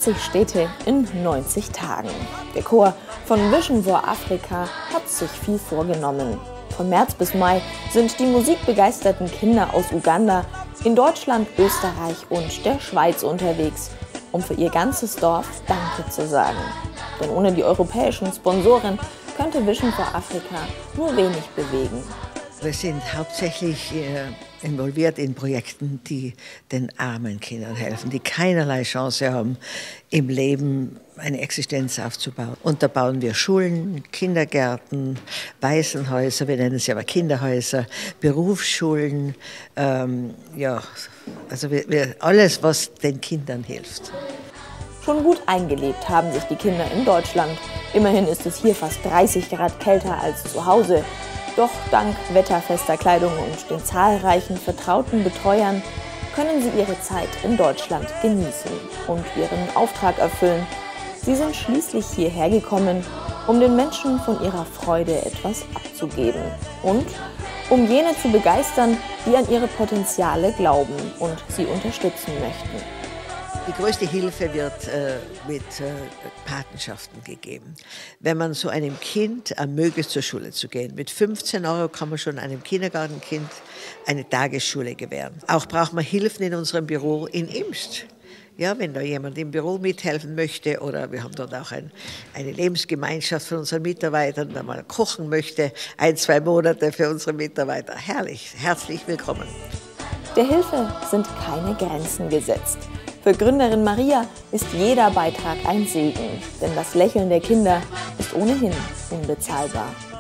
80 Städte in 90 Tagen. Der Chor von Vision for Africa hat sich viel vorgenommen. Von März bis Mai sind die musikbegeisterten Kinder aus Uganda, in Deutschland, Österreich und der Schweiz unterwegs, um für ihr ganzes Dorf Danke zu sagen. Denn ohne die europäischen Sponsoren könnte Vision for Africa nur wenig bewegen. Wir sind hauptsächlich involviert in Projekten, die den armen Kindern helfen, die keinerlei Chance haben, im Leben eine Existenz aufzubauen. Und da bauen wir Schulen, Kindergärten, Waisenhäuser, wir nennen sie aber Kinderhäuser, Berufsschulen, also alles, was den Kindern hilft. Schon gut eingelebt haben sich die Kinder in Deutschland. Immerhin ist es hier fast 30 Grad kälter als zu Hause. Doch dank wetterfester Kleidung und den zahlreichen vertrauten Betreuern können sie ihre Zeit in Deutschland genießen und ihren Auftrag erfüllen. Sie sind schließlich hierher gekommen, um den Menschen von ihrer Freude etwas abzugeben und um jene zu begeistern, die an ihre Potenziale glauben und sie unterstützen möchten. Die größte Hilfe wird mit Patenschaften gegeben. Wenn man so einem Kind ermöglicht, zur Schule zu gehen, mit 15 € kann man schon einem Kindergartenkind eine Tagesschule gewähren. Auch braucht man Hilfen in unserem Büro in Imst. Ja, wenn da jemand im Büro mithelfen möchte oder wir haben dort auch eine Lebensgemeinschaft von unseren Mitarbeitern, der mal kochen möchte, 1-2 Monate für unsere Mitarbeiter. Herrlich, herzlich willkommen. Der Hilfe sind keine Grenzen gesetzt. Für Gründerin Maria ist jeder Beitrag ein Segen, denn das Lächeln der Kinder ist ohnehin unbezahlbar.